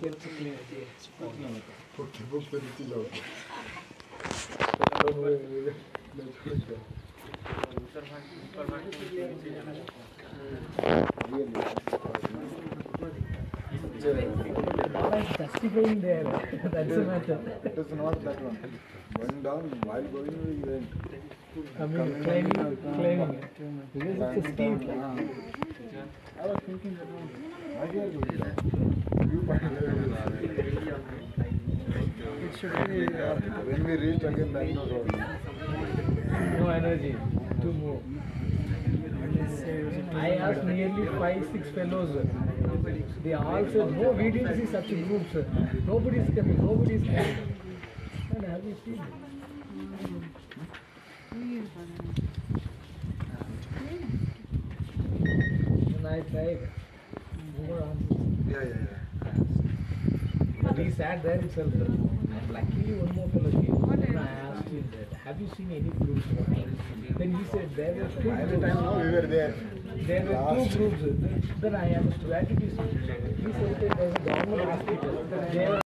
Justifying there, that's the matter. It is not that one. Going down, while going we went. I mean, claiming it. Because it's a steep. I was thinking that one. Why are you going down? You find it should be, when we reach again Bangalore road. No energy to move. I asked nearly 5-6 fellows. They all said, no, we didn't see such groups. Nobody is coming, nobody is coming. And have you seen it? And I tried more answers. Yeah. He sat there itself. And luckily one more fellow came. And I asked him that, have you seen any groups? Then he said there were 2 By the groups. time now we were there. There were 2 groups. Then I understood. He said that there is a government hospital. There